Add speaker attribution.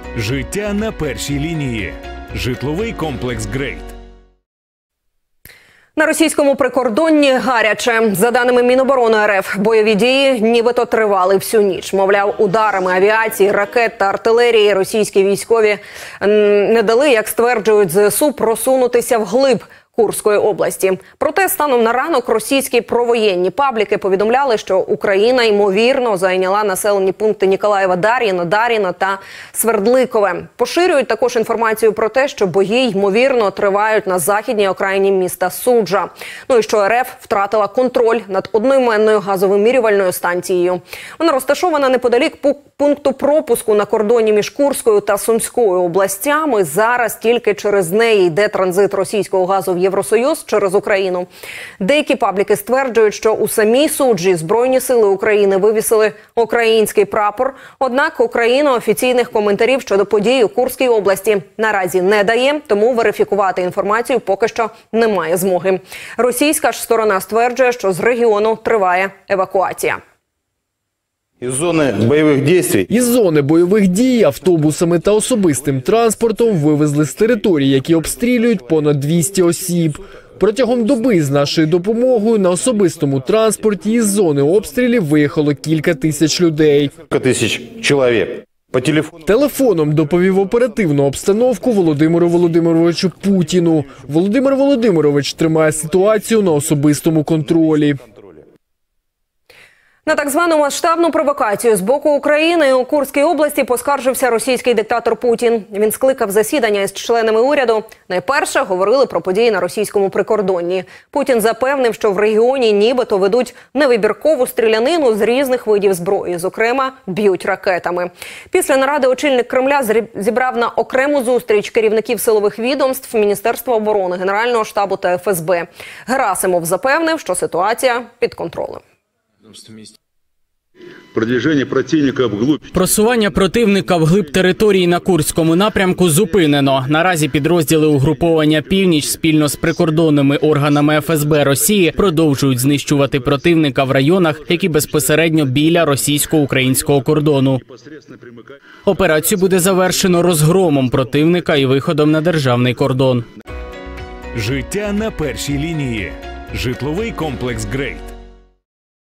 Speaker 1: Життя на першій лінії. Житловий комплекс «Грейт».
Speaker 2: На російському прикордонні гаряче. За даними Міноборони РФ, бойові дії нібито тривали всю ніч. Мовляв, ударами авіації, ракет та артилерії російські військові не дали, як стверджують ЗСУ, просунутися вглиб Курської області. Проте станом на ранок російські провоєнні пабліки повідомляли, що Україна, ймовірно, зайняла населені пункти Ніколаєва-Дар'їно, Дар'їно та Свердликове. Поширюють також інформацію про те, що бої, ймовірно, тривають на західній окраїні міста Суджа. Ну і що РФ втратила контроль над одноіменною газовимірювальною станцією. Вона розташована неподалік пункту пропуску на кордоні між Курською та Сумською областями. Зараз тільки через неї йде транзит російського газу в Євросоюз через Україну. Деякі пабліки стверджують, що у самій Суджі Збройні сили України вивісили український прапор. Однак Україна офіційних коментарів щодо подій у Курській області наразі не дає, тому верифікувати інформацію поки що немає змоги. Російська ж сторона стверджує, що з регіону триває евакуація.
Speaker 3: Із зони бойових дій автобусами та особистим транспортом вивезли з територій, які обстрілюють, понад 200 осіб. Протягом доби з нашою допомогою на особистому транспорті із зони обстрілів виїхало кілька тисяч людей. Телефоном доповів оперативну обстановку Володимиру Володимировичу Путіну. Володимир Володимирович тримає ситуацію на особистому контролі.
Speaker 2: На так звану масштабну провокацію з боку України у Курській області поскаржився російський диктатор Путін. Він скликав засідання із членами уряду. Найперше говорили про події на російському прикордонні. Путін запевнив, що в регіоні нібито ведуть невибіркову стрілянину з різних видів зброї, зокрема, б'ють ракетами. Після наради очільник Кремля зібрав на окрему зустріч керівників силових відомств, Міністерства оборони, Генерального штабу та ФСБ. Герасимов запевнив, що ситуація під контролем.
Speaker 4: Просування противника вглиб території на Курському напрямку зупинено. Наразі підрозділи угруповання «Північ» спільно з прикордонними органами ФСБ Росії продовжують знищувати противника в районах, які безпосередньо біля російсько-українського кордону. Операцію буде завершено розгромом противника і виходом на державний кордон.
Speaker 1: Життя на першій лінії. Житловий комплекс «Грейт».